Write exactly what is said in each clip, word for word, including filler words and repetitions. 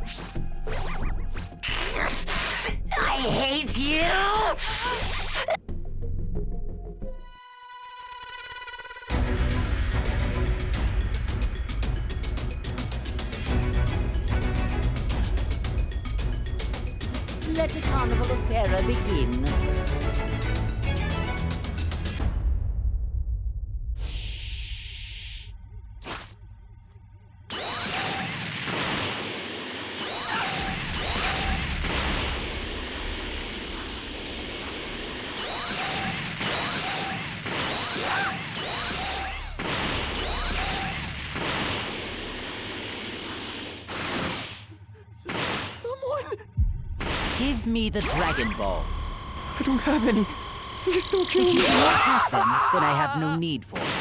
I hate you! Let the Carnival of Terror begin. Give me the Dragon Balls. I don't have any. Please don't kill If me. you do not have them, then I have no need for them.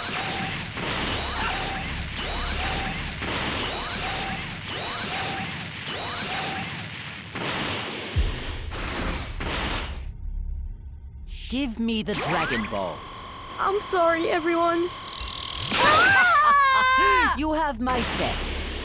Give me the Dragon Balls. I'm sorry, everyone. You have my thanks.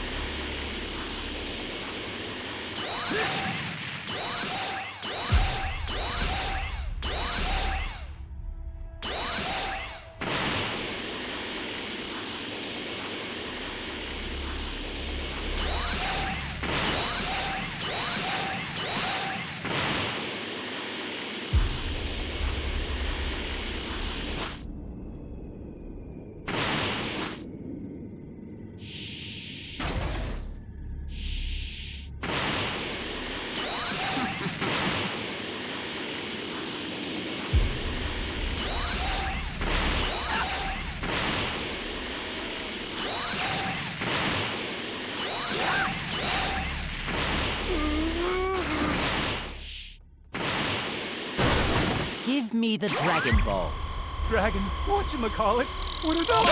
Give me the Dragon Balls. Dragon, whatchamacallit? What about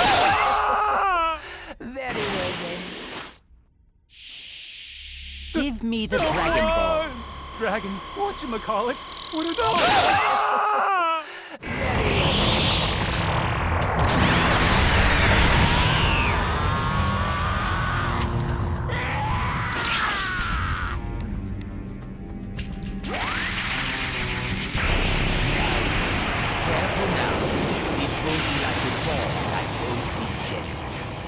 Very well then. Give me the Someone! Dragon Balls. Dragon, whatchamacallit? What about Careful now. This won't be like before, and I won't be gentle.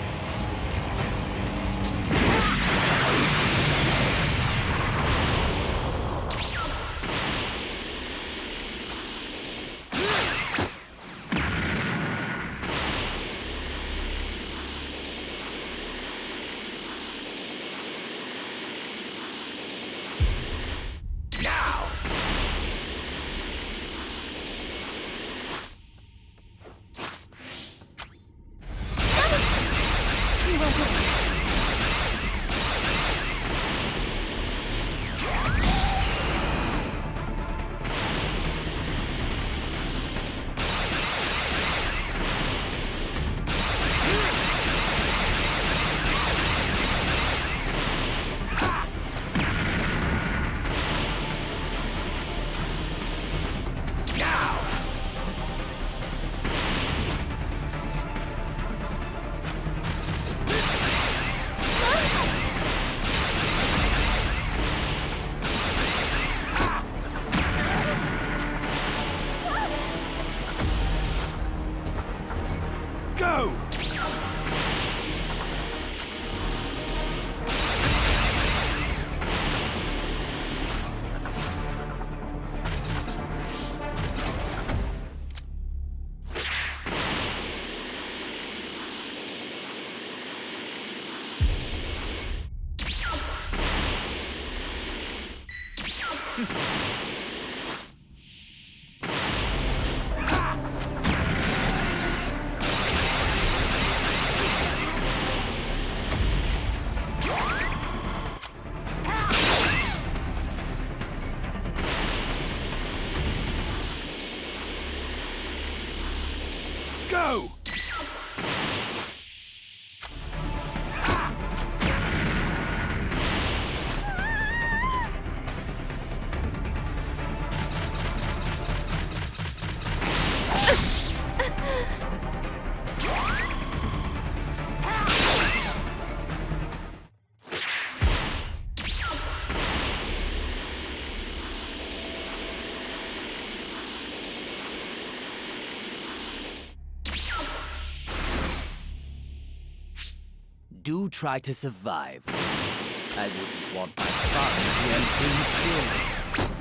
go? Go! Do try to survive. I wouldn't want my father to be unclean.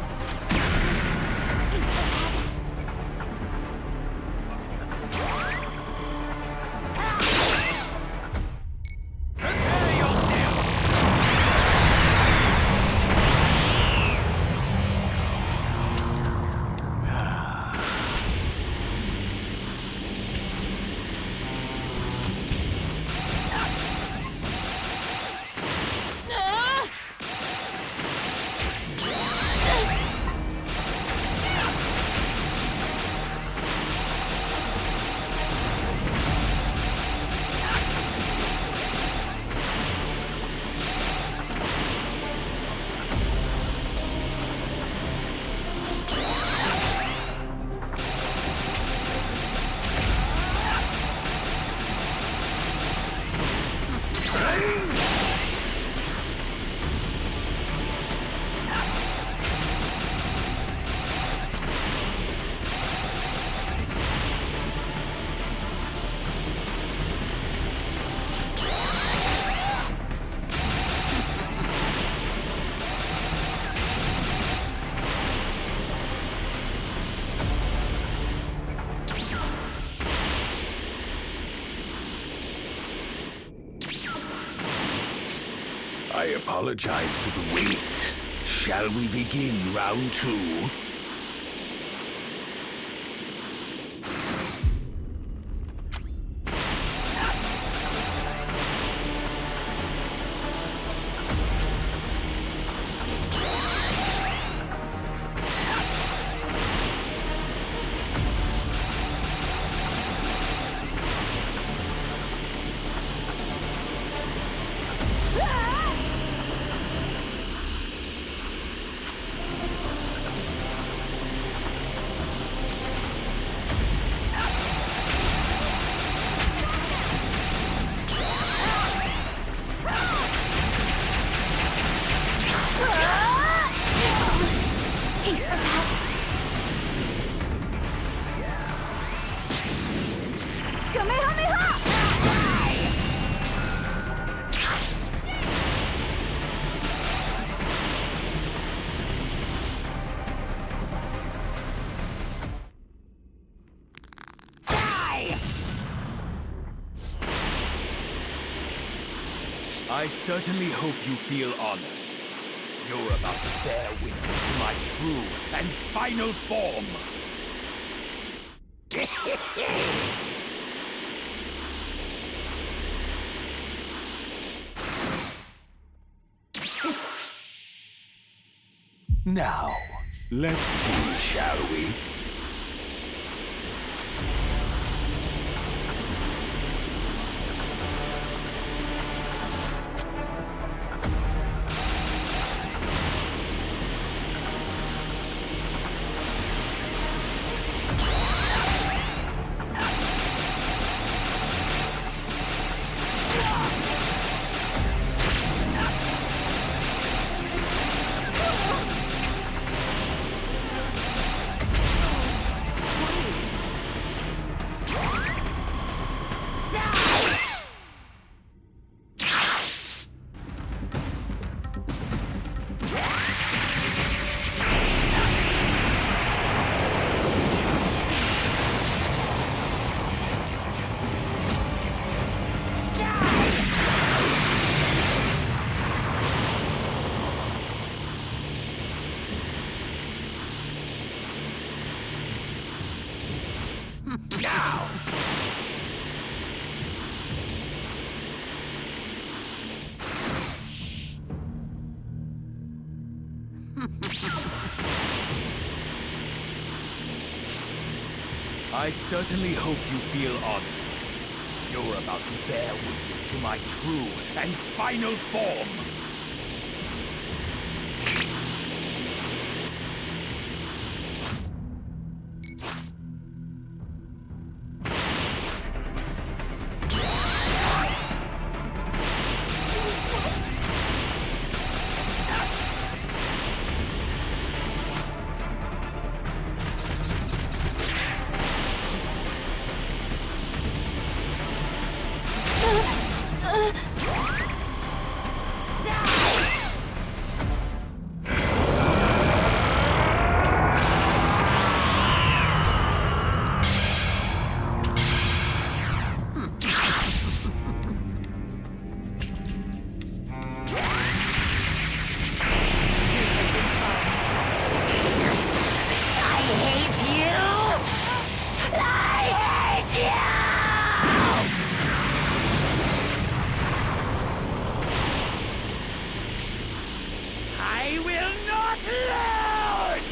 I apologize for the wait. Shall we begin round two? I certainly hope you feel honored. You're about to bear witness to my true and final form. Now, let's see, shall we? Now! I certainly hope you feel honored. You're about to bear witness to my true and final form. I will not lose!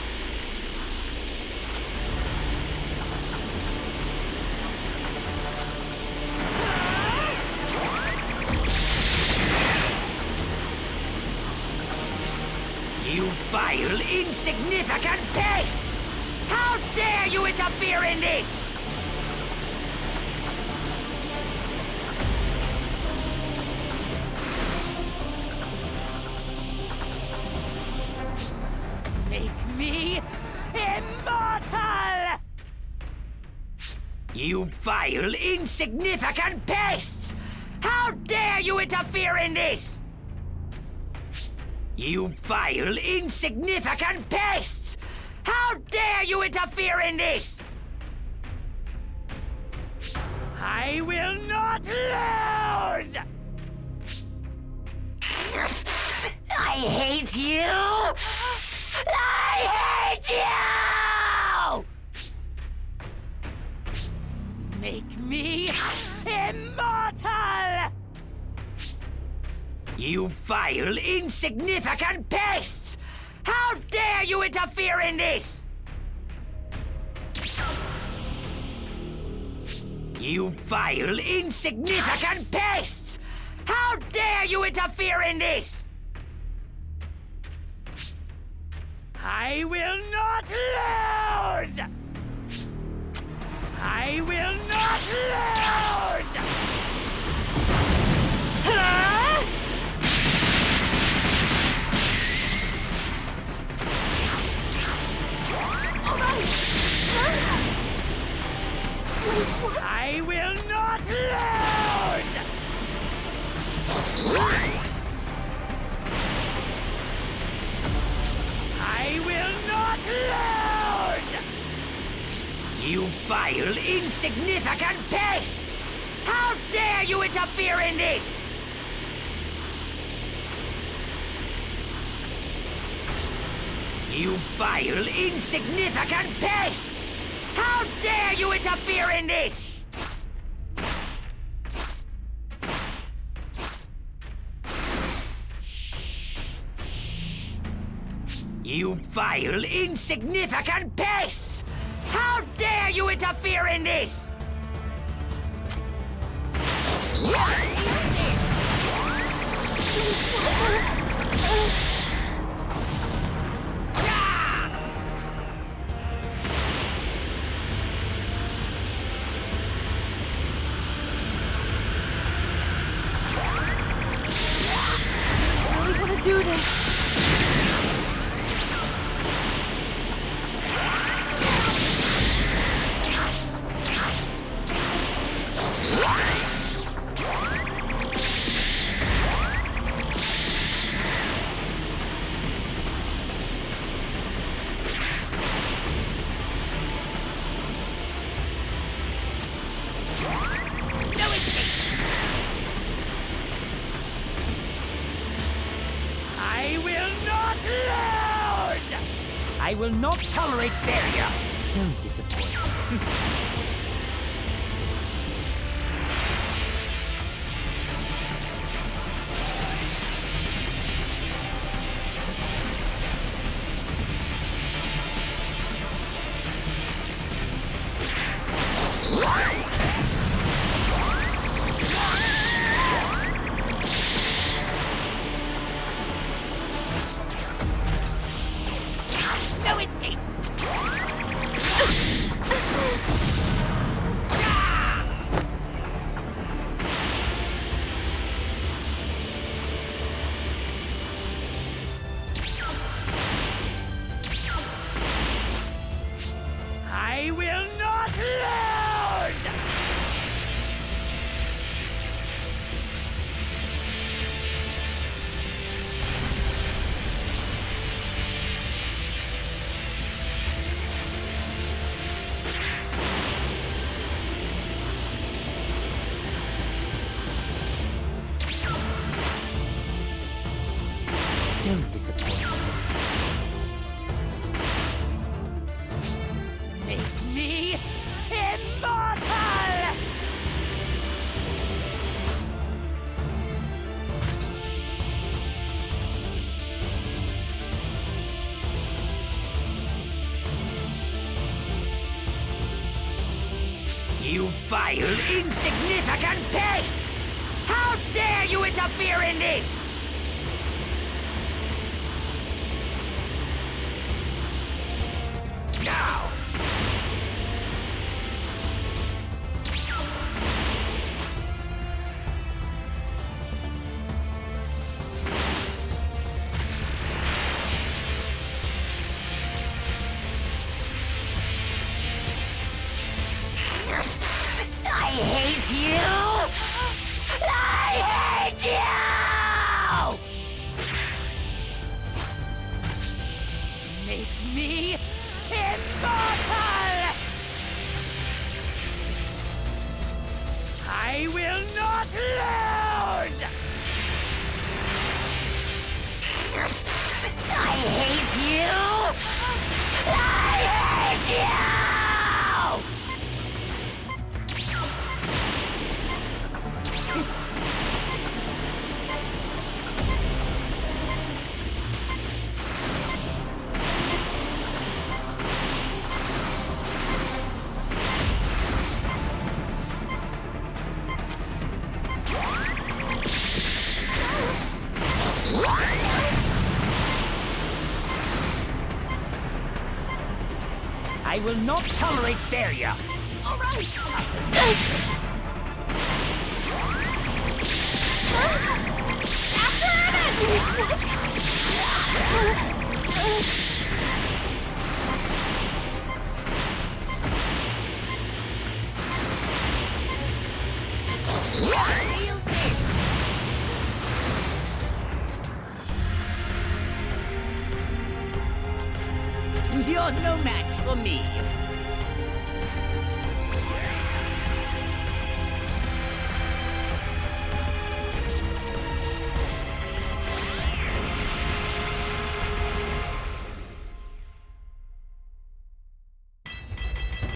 You vile, insignificant pests! How dare you interfere in this? Make me immortal! You vile, insignificant pests! How dare you interfere in this? You vile, insignificant pests! How dare you interfere in this? I will not lose! I hate you! I hate you! Make me immortal! You vile, insignificant pests! How dare you interfere in this? You vile, insignificant pests! How dare you interfere in this? I will not lose! I will not lose! Huh? Oh no! Huh? Wait, what? I will not lose! I will not lose! You vile, insignificant pests! How dare you interfere in this? You vile, insignificant pests! How dare you interfere in this? You vile, insignificant pests! How dare you interfere in this? I really want to do this. I will not tolerate failure. Don't disappoint. No escape! Don't disappoint me. Make me immortal! You vile, insignificant pests! How dare you interfere in this? Now! I hate you! I hate you! Make me immortal! I will not lose! I hate you! I hate you! I will not tolerate failure. All right. You're no match for me.